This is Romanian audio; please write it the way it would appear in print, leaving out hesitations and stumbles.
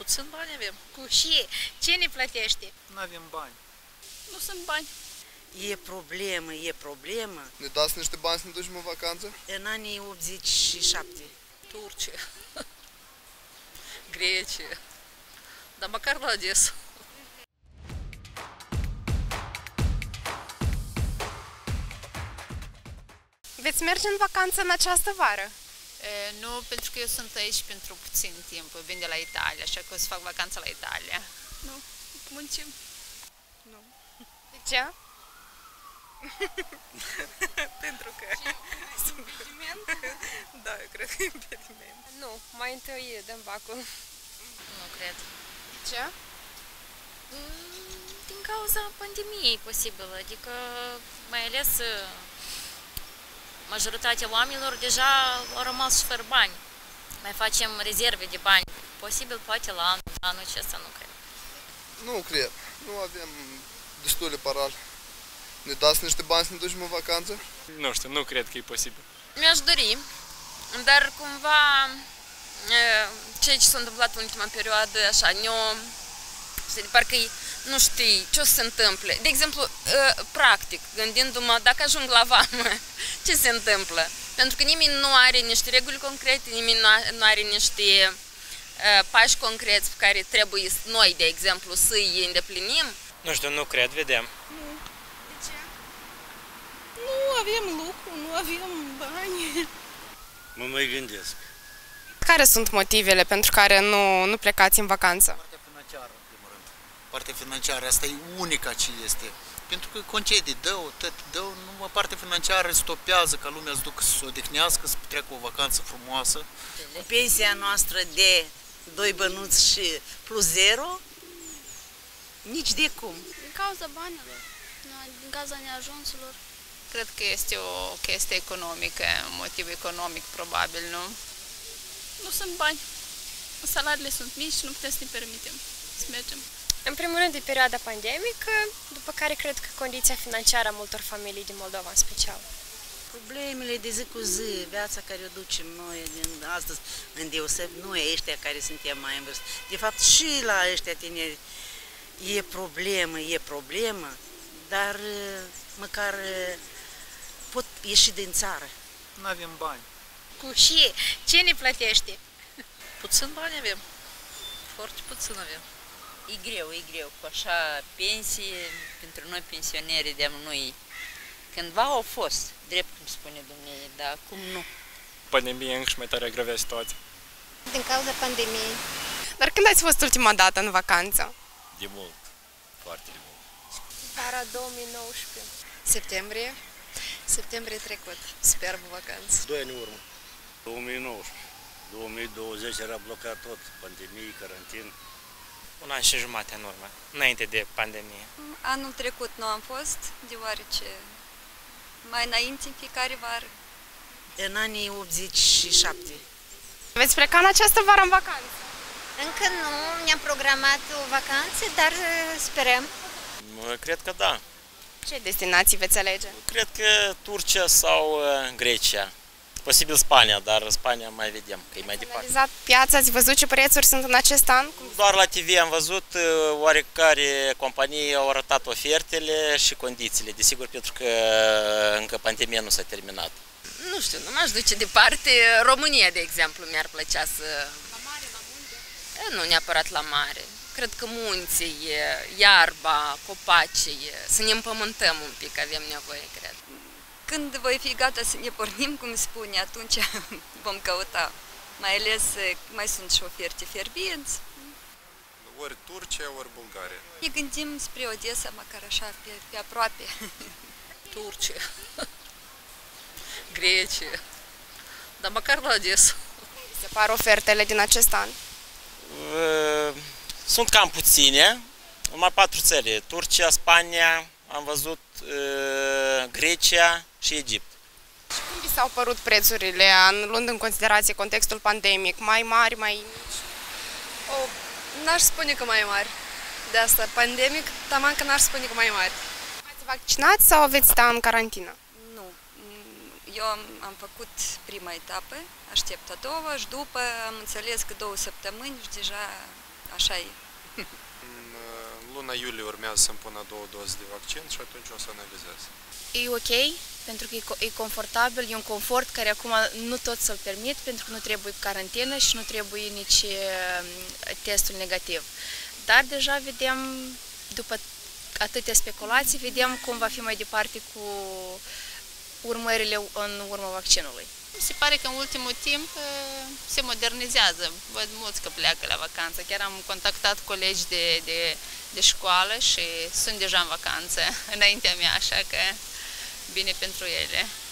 Puțin bani avem. Cu și cine plătește? Nu avem bani. Nu sunt bani. E problemă, e problemă. Ne dați niște bani să ne ducem în vacanță? În anii 87. Turcia. Grecia. Dar măcar la Odessa. Veți merge în vacanță în această vară? Nu, pentru că eu sunt aici pentru puțin timp. Eu vin de la Italia, așa că o să fac vacanță la Italia. Nu, muncim. Nu. De ce? Pentru că... Impediment? Da, eu cred că e impediment. Nu, mai întâi dăm bacul. Nu cred. De ce? Din cauza pandemiei posibil, adică mai ales majoritatea oamenilor deja au rămas și fără bani. Mai facem rezerve de bani. Posibil poate la anul acesta, nu cred. Nu cred. Nu avem destule parale. Ne dați niște bani să ne ducem în vacanță? Nu știu, nu cred că e posibil. Mi-aș dori, dar cumva ceea ce s-a întâmplat în ultima perioadă, așa, parcă nu știi ce o să se întâmple. De exemplu, practic, gândindu-mă, dacă ajung la vamă, ce se întâmplă? Pentru că nimeni nu are niște reguli concrete, nimeni nu are niște pași concreți pe care trebuie noi, de exemplu, să îi îndeplinim. Nu știu, nu cred, vedem. De ce? Nu avem lucru, nu avem bani. Mă mai gândesc. Care sunt motivele pentru care nu plecați în vacanță? Partea financiară, în primul rând. Partea financiară, asta e unica ce este. Pentru că concedii dău, numai partea financiară stopează ca lumea să ducă să se odihnească, să petreacă o vacanță frumoasă. Cu pensia noastră de 2 bănuți și plus 0, nici de cum. Din cauza banilor, din cauza neajunsurilor. Cred că este o chestie economică, un motiv economic probabil, nu? Nu sunt bani. Salariile sunt mici și nu putem să ne permitem să mergem. În primul rând, e perioada pandemică, după care cred că condiția financiară a multor familii din Moldova în special. Problemele de zi cu zi, viața care o ducem noi din astăzi, îndeoseb noi ăștia care suntem mai în vârstă. De fapt, și la ăștia tineri e problemă, dar măcar pot ieși din țară. Nu avem bani. Cu și cine plătește? Puțin bani avem. Foarte puțin avem. E greu. Cu așa pensie, pentru noi pensioneri de noi, cândva au fost, drept cum spune dumneavoastră, dar acum nu. Pandemia încă și mai tare agravea situația. Din cauza pandemiei. Dar când ați fost ultima dată în vacanță? De mult. Foarte de mult. Vara 2019. Septembrie trecut. Superbă vacanță. 2 ani în urmă. 2019. 2020 era blocat tot. Pandemie, carantin. Un an și jumate în urmă, înainte de pandemie. Anul trecut nu am fost, deoarece mai înainte, în fiecare vară. În anii 87. Veți pleca în această vară în vacanță? Încă nu, ne-am programat o vacanță, dar sperăm. Cred că da. Ce destinații veți alege? Cred că Turcia sau Grecia. Posibil Spania, dar Spania mai vedem, că e mai departe. Ați analizat piața, ați văzut ce prețuri sunt în acest an? Doar la TV am văzut, oarecare companii au arătat ofertele și condițiile, desigur, pentru că încă pandemia nu s-a terminat. Nu știu, nu m-aș duce departe. România, de exemplu, mi-ar plăcea să... La mare, la munte? Nu neapărat la mare. Cred că munții, iarba, copacii, să ne împământăm un pic, avem nevoie, cred. Când voi fi gata să ne pornim, cum spune, atunci vom căuta. Mai ales mai sunt și oferte fierbinți. Ori Turcia, ori Bulgaria. Ne gândim spre Odessa, măcar așa, pe aproape. Turcia. Grecia. Dar măcar la Odessa. Se par ofertele din acest an? Sunt cam puține, numai 4 țări, Turcia, Spania, am văzut Grecia și Egipt. Și cum vi s-au părut prețurile, luând în considerație contextul pandemic, mai mari, mai mici? N-aș spune că mai mari. De asta, pandemic, taman că n-aș spune că mai mari. Ați vaccinat sau veți sta în carantină? Nu. Eu am făcut prima etapă, aștept a doua și după am înțeles că 2 săptămâni și deja așa e. În luna iulie urmează să-mi pun a doua doză de vaccin și atunci o să analizez. E ok, pentru că e confortabil, e un confort care acum nu tot să-l permit, pentru că nu trebuie carantină și nu trebuie nici testul negativ. Dar deja vedem, după atâtea speculații, vedem cum va fi mai departe cu urmările în urma vaccinului. Mi se pare că în ultimul timp se modernizează. Văd mulți că pleacă la vacanță. Chiar am contactat colegi de școală și sunt deja în vacanță înaintea mea, așa că bine pentru ele.